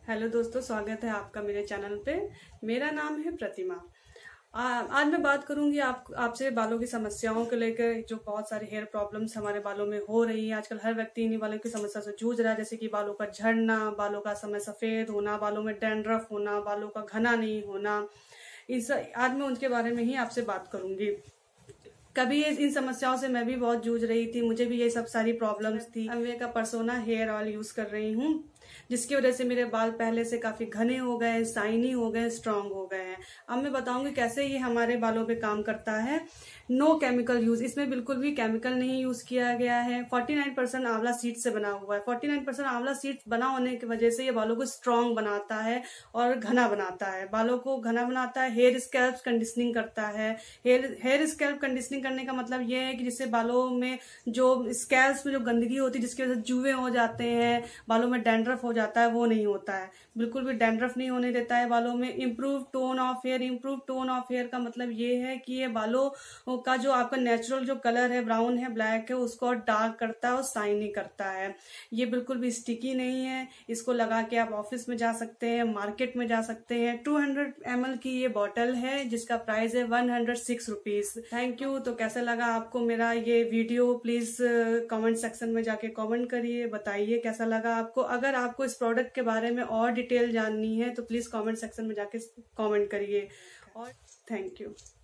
Hello दोस्तों, स्वागत है आपका मेरे चैनल पे। मेरा नाम है प्रतिमा। आज मैं बात करूंगी आपसे बालों की समस्याओं को लेकर। जो बहुत सारे हेयर प्रॉब्लम्स हमारे बालों में हो रही है आजकल, हर व्यक्ति इन्हीं बालों की समस्या से जूझ रहा है। जैसे कि बालों का झड़ना, बालों का समय सफेद होना, बालों में डैंड्रफ होना, बालों का घना नहीं होना। आज मैं उनके बारे में ही आपसे बात करूंगी। कभी इन समस्याओं से मैं भी बहुत जूझ रही थी, मुझे भी ये सब सारी प्रॉब्लम्स थी। मैं का पर्सोना हेयर ऑयल यूज कर रही हूँ, जिसकी वजह से मेरे बाल पहले से काफी घने हो गए, शाइनी हो गए, स्ट्रांग हो गए हैं। अब मैं बताऊंगी कैसे ये हमारे बालों पे काम करता है। नो केमिकल यूज, इसमें बिल्कुल भी केमिकल नहीं यूज किया गया है। 49% आंवला सीड्स से बना हुआ है। 49% आंवला सीड्स बना होने की वजह से ये बालों को स्ट्रांग बनाता है और घना बनाता है। बालों को घना बनाता है। हेयर स्कैल्प कंडीशनिंग करता है। हेयर स्कैल्प कंडीशनिंग करने का मतलब ये है कि जिससे बालों में जो स्कैल्प में जो गंदगी होती है, जिसकी वजह से जुए हो जाते हैं, बालों में डैंड्रफ हो जाता है, वो नहीं होता है। बिल्कुल भी डैंड्रफ नहीं होने देता है बालों में। Improve tone of hair. Improve tone of hair का मतलब ये है कि ये बालों का जो आपका नेचुरल जो कलर है, ब्राउन है, ब्लैक है, उसको डार्क करता है और शाइनी करता है। ये बिल्कुल भी स्टिकी नहीं है। इसको लगा के आप ऑफिस में जा सकते हैं, मार्केट में जा सकते हैं। 200 ml की ये बॉटल है, जिसका प्राइस है 106 रुपीज। Thank you. तो कैसा लगा आपको मेरा ये वीडियो? प्लीज कमेंट सेक्शन में जाके कमेंट करिए, बताइए कैसा लगा आपको। अगर आपको इस प्रोडक्ट के बारे में और डिटेल जाननी है तो प्लीज कमेंट सेक्शन में जाके कमेंट करिए। और थैंक यू।